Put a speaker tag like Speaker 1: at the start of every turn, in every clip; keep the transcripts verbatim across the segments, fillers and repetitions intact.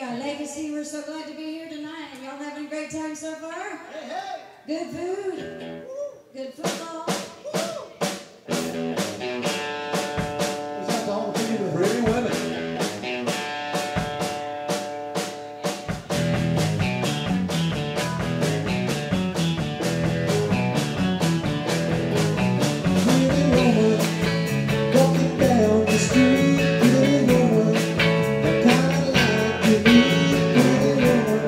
Speaker 1: Yeah, Legacy, we're so glad to be here tonight. Y'all having a great time so far?
Speaker 2: Hey, hey.
Speaker 1: Good food, good football.
Speaker 2: Is that the whole thing with
Speaker 3: Pretty women.
Speaker 2: Pretty woman, walking down the street. Pretty woman, the kind I like to meet. Pretty woman,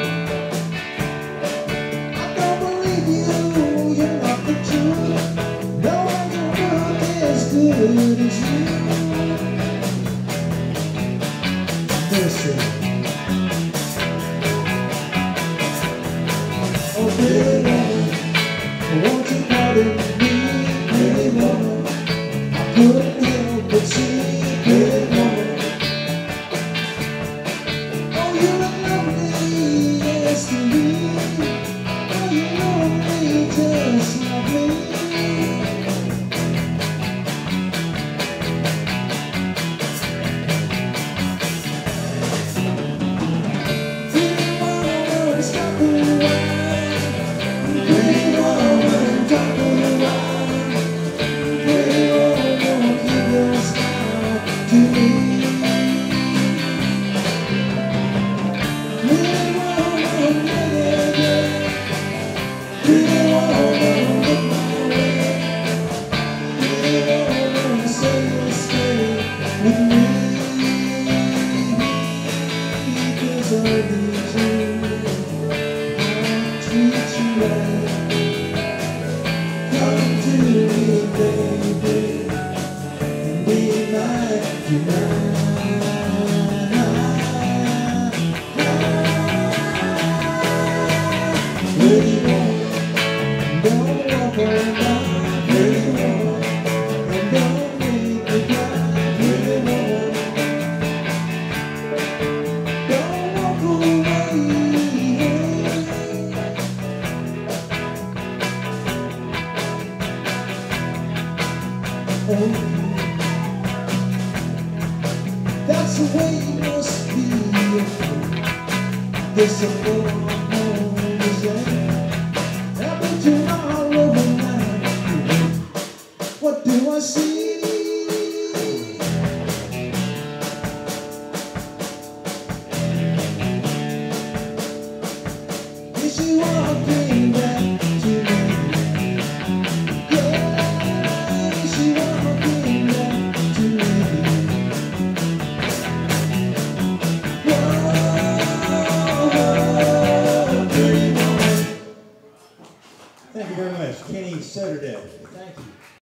Speaker 2: I don't believe you, you're not the truth. No one can look as good as you. Listen. Oh, pretty woman, won't you pardon me, pretty woman? I couldn't help but see, pretty woman. Oh, you look lovely, yes to me. Oh, you know me just like me. Pretty woman, stop the wine. Pretty woman, talk the wine. Pretty woman, keep your smile to me. Pretty woman, yeah, yeah, yeah. Pretty woman, look my way. Pretty woman, say you'll stay with me. Because I need you, I'll treat you right. Come to me, baby, and be mine tonight. Pretty woman, don't walk around. Pretty woman, and don't make me cry. Pretty woman, don't walk away. Oh, that's the way it must be. There's a more is I've been to all over night. What do I see? Is she walking back to me? Yeah, is she walking back to me? Whoa, pretty woman. Thank you very much, Kenny Soderday. Thank you.